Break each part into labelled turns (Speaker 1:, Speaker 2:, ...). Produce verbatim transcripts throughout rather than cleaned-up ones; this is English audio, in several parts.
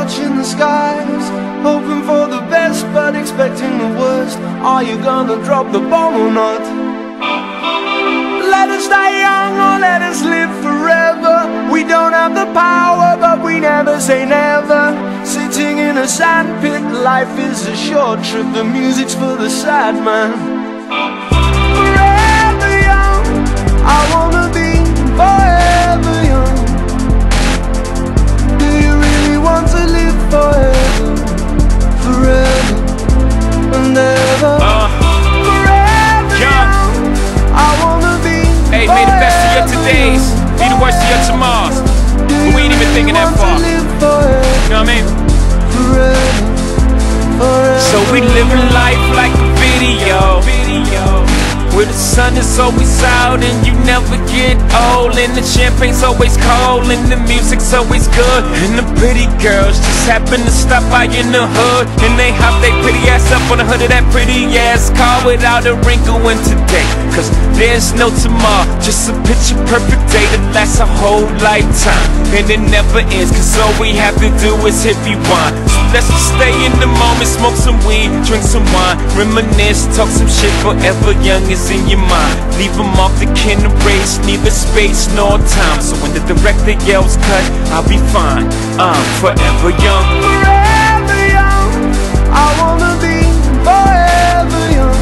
Speaker 1: watching the skies, hoping for the best but expecting the worst. Are you gonna drop the bomb or not? Let us die young or let us live forever. We don't have the power but we never say never. Sitting in a sandpit, life is a short trip. The music's for the sad man. Forever young, I wanna be forever young. Do you really want to live forever? Forever and ever.
Speaker 2: uh,
Speaker 1: Forever young, I wanna be.
Speaker 2: Hey, may the best of your todays be the worst of your tomorrows. But we ain't even thinking that far. You know what I mean?
Speaker 1: Forever, forever.
Speaker 2: So we living life like a video, where the sun is always out and you never get old, and the champagne's always cold and the music's always good, and the pretty girls just happen to stop by in the hood, and they hop they pretty ass up on the hood of that pretty ass car without a wrinkle in today. Cause there's no tomorrow, just a picture perfect day that lasts a whole lifetime, and it never ends, cause all we have to do is hit rewind. So let's just stay in the moment, smoke some weed, drink some wine, reminisce, talk some shit. Forever young is in your mind. Leave them off the kin race, neither space nor time. So when the director yells cut, I'll be fine. I'm forever young.
Speaker 1: Forever young, I wanna be forever young.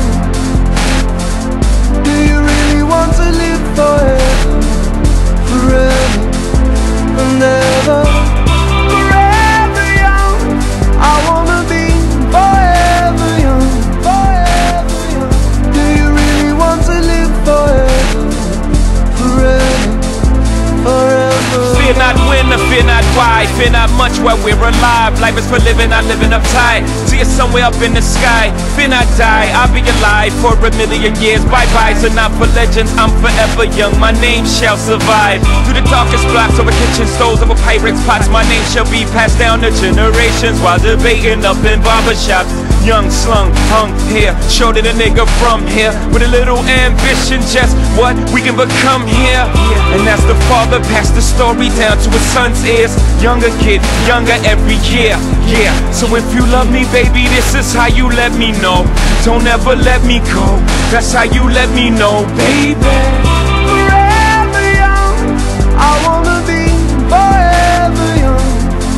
Speaker 1: Do you really want to live forever? Forever and ever. Forever young, I wanna be forever young. Forever young. Do you really want to live forever? Forever, forever.
Speaker 2: Fear not when or fear not why, fear not much while we're alive. Life is for living, not living uptight. See it somewhere up in the sky. Fear not die, I'll be alive for a million years. Bye-byes are not for legends, I'm forever young. My name shall survive. Through the darkest blocks, over kitchen stoves, over Pyrex pots, my name shall be passed down to generations while debating up in barbershops. Young, slung, hung here, showed it a nigga from here with a little ambition, just what we can become here. And as the father passed the story down to his son's ears, younger kid, younger every year, yeah. So if you love me, baby, this is how you let me know. Don't ever let me go, that's how you let me know, baby.
Speaker 1: Forever young, I wanna be forever young.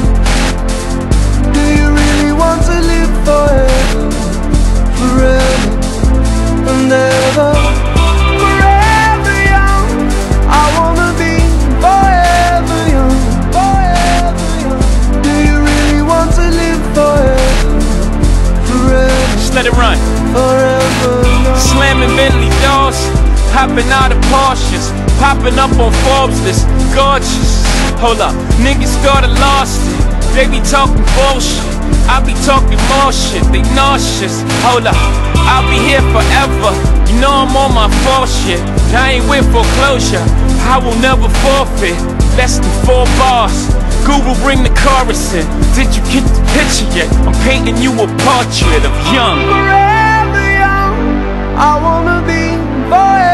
Speaker 1: Do you really want to live forever? Forever and ever. Forever young, I wanna be forever young. Forever young. Do you really want to live forever? Forever.
Speaker 2: Just let it run.
Speaker 1: Forever young.
Speaker 2: Slamming Bentley doors, hopping out of Porsches, popping up on Forbes list, gorgeous. Hold up, niggas started lost it. They be talking bullshit, I be talking more shit. They nauseous. Hold up, I'll be here forever. You know I'm on my full shit. I ain't with foreclosure, I will never forfeit. Less than four bars, Google bring the chorus in. Did you get the picture yet? I'm painting you a portrait of young.
Speaker 1: Forever young, I wanna be forever.